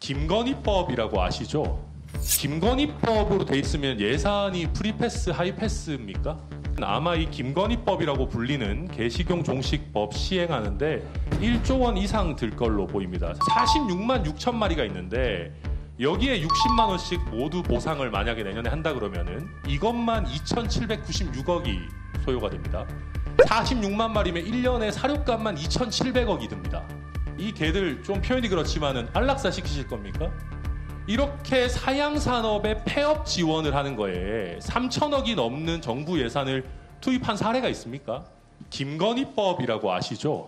김건희법이라고 아시죠? 김건희법으로 돼 있으면 예산이 프리패스, 하이패스입니까? 아마 이 김건희법이라고 불리는 개식용 종식법 시행하는데 1조 원 이상 들 걸로 보입니다. 46만 6천 마리가 있는데 여기에 60만 원씩 모두 보상을 만약에 내년에 한다 그러면은 이것만 2,796억이 소요가 됩니다. 46만 마리면 1년에 사료값만 2,700억이 듭니다. 이 개들 좀 표현이 그렇지만은 안락사 시키실 겁니까? 이렇게 사양산업에 폐업 지원을 하는 거에 3천억이 넘는 정부 예산을 투입한 사례가 있습니까? 김건희법이라고 아시죠?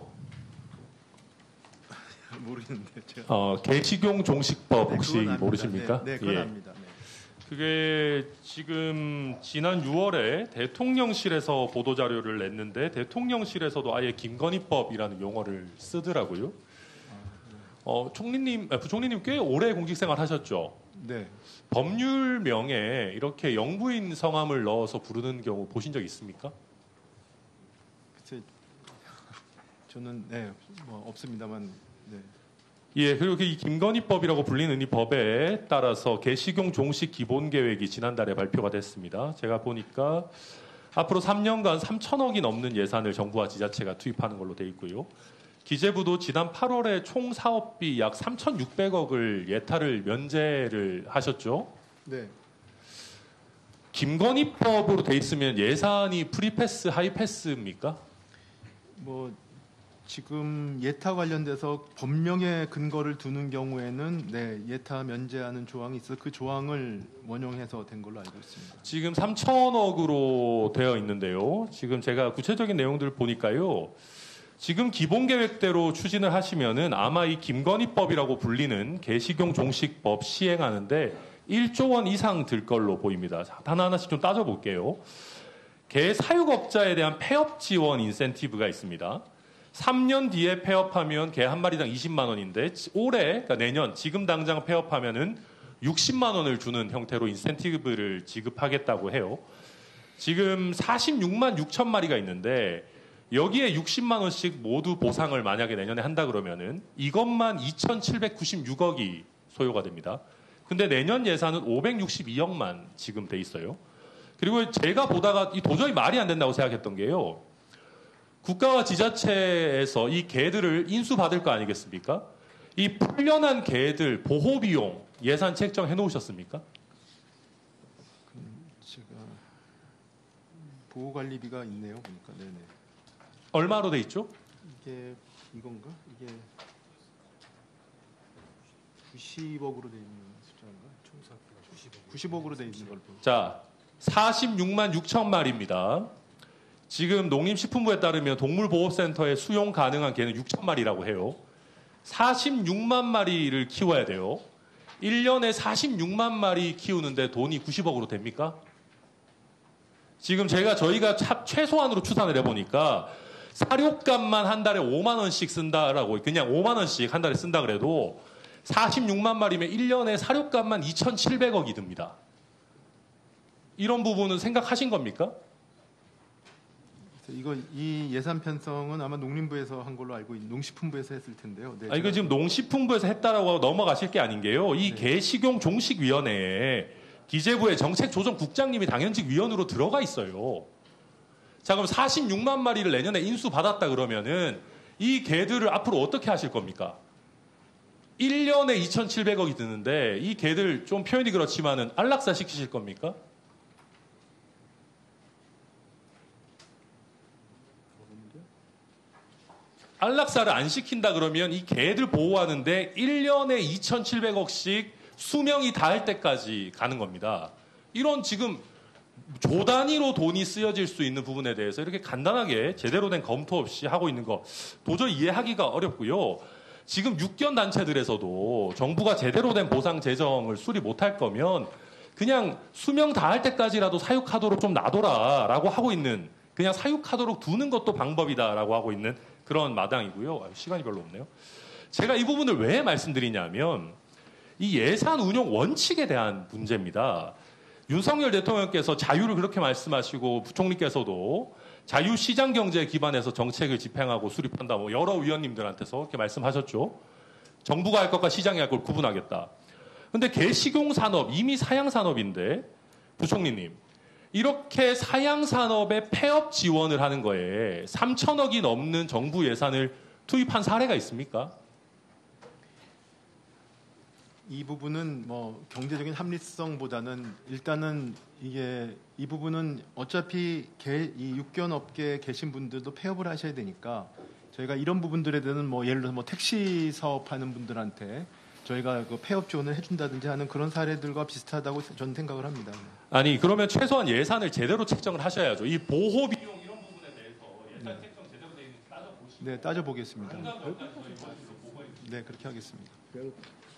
모르겠는데 제가. 개식용 종식법 혹시 모르십니까? 네, 그건 압니다. 네. 그게 지금 지난 6월에 대통령실에서 보도자료를 냈는데 대통령실에서도 아예 김건희법이라는 용어를 쓰더라고요. 부총리님 꽤 오래 공직생활 하셨죠? 네. 법률명에 이렇게 영부인 성함을 넣어서 부르는 경우 보신 적 있습니까? 글쎄, 저는 뭐 없습니다만. 네. 예, 그리고 이 김건희법이라고 불리는 이 법에 따라서 개식용 종식 기본계획이 지난달에 발표가 됐습니다. 제가 보니까 앞으로 3년간 3천억이 넘는 예산을 정부와 지자체가 투입하는 걸로 돼 있고요. 기재부도 지난 8월에 총 사업비 약 3,600억을 예타를 면제를 하셨죠. 네. 김건희법으로 돼 있으면 예산이 프리패스, 하이패스입니까? 뭐 지금 예타 관련돼서 법령에 근거를 두는 경우에는 예타 면제하는 조항이 있어 그 조항을 원용해서 된 걸로 알고 있습니다. 지금 3천억으로 되어 있는데요. 지금 제가 구체적인 내용들을 보니까요. 지금 기본계획대로 추진을 하시면은 아마 이 김건희법이라고 불리는 개식용 종식법 시행하는데 1조 원 이상 들 걸로 보입니다. 하나하나씩 좀 따져볼게요. 개 사육업자에 대한 폐업 지원 인센티브가 있습니다. 3년 뒤에 폐업하면 개 한 마리당 20만 원인데 올해, 그러니까 내년 지금 당장 폐업하면은 60만 원을 주는 형태로 인센티브를 지급하겠다고 해요. 지금 46만 6천 마리가 있는데 여기에 60만 원씩 모두 보상을 만약에 내년에 한다 그러면은 이것만 2,796억이 소요가 됩니다. 근데 내년 예산은 562억만 지금 돼 있어요. 그리고 제가 보다가 도저히 말이 안 된다고 생각했던 게요. 국가와 지자체에서 이 개들을 인수받을 거 아니겠습니까? 이 풀려난 개들 보호 비용 예산 책정해 놓으셨습니까? 제가 보호관리비가 있네요, 보니까. 네네. 얼마로 돼 있죠? 이게 이건가? 이게 90억으로 돼 있는 숫자인가? 총 90억으로 돼 있는 걸 보니까. 자, 46만 6천 마리입니다. 지금 농림식품부에 따르면 동물보호센터에 수용 가능한 개는 6천 마리라고 해요. 46만 마리를 키워야 돼요. 1년에 46만 마리 키우는데 돈이 90억으로 됩니까? 지금 저희가 최소한으로 추산을 해보니까 사료값만 한 달에 5만 원씩 쓴다라고, 그냥 5만 원씩 한 달에 쓴다 그래도 46만 마리면 1년에 사료값만 2,700억이 듭니다. 이런 부분은 생각하신 겁니까? 이 예산 편성은 아마 농림부에서 한 걸로 알고 있는, 농식품부에서 했을 텐데요. 네, 이거 지금 농식품부에서 했다라고 넘어가실 게 아닌 게요. 이 네. 개식용 종식위원회에 기재부의 정책조정국장님이 당연직 위원으로 들어가 있어요. 자, 그럼 46만 마리를 내년에 인수받았다 그러면은 이 개들을 앞으로 어떻게 하실 겁니까? 1년에 2,700억이 드는데 이 개들 좀 표현이 그렇지만은 안락사 시키실 겁니까? 안락사를 안 시킨다 그러면 이 개들 보호하는데 1년에 2,700억씩 수명이 닿을 때까지 가는 겁니다. 이런 지금 조 단위로 돈이 쓰여질 수 있는 부분에 대해서 이렇게 간단하게 제대로 된 검토 없이 하고 있는 거 도저히 이해하기가 어렵고요. 지금 육견 단체들에서도 정부가 제대로 된 보상 재정을 수립 못할 거면 그냥 수명 닿을 때까지라도 사육하도록 좀 놔둬라라고 하고 있는, 그냥 사육하도록 두는 것도 방법이다라고 하고 있는 그런 마당이고요. 시간이 별로 없네요. 제가 이 부분을 왜 말씀드리냐면 이 예산 운용 원칙에 대한 문제입니다. 윤석열 대통령께서 자유를 그렇게 말씀하시고 부총리께서도 자유시장 경제에 기반해서 정책을 집행하고 수립한다, 뭐 여러 위원님들한테서 그렇게 말씀하셨죠. 정부가 할 것과 시장이 할 걸 구분하겠다. 근데 개식용 산업 이미 사양 산업인데 부총리님 이렇게 사양 산업에 폐업 지원을 하는 거에 3천억이 넘는 정부 예산을 투입한 사례가 있습니까? 이 부분은 뭐 경제적인 합리성보다는 일단은 이게 이 부분은 어차피 이 육견 업계에 계신 분들도 폐업을 하셔야 되니까 저희가 이런 부분들에 대해서는 뭐 예를 들어서 뭐 택시 사업하는 분들한테 저희가 그 폐업 지원을 해준다든지 하는 그런 사례들과 비슷하다고 저는 생각을 합니다. 아니 그러면 최소한 예산을 제대로 책정을 하셔야죠. 이 보호 비용 이런 부분에 대해서 예산 책정 제대로 되어 있는지 따져보시고 네, 따져보겠습니다. 네, 그렇게 하겠습니다.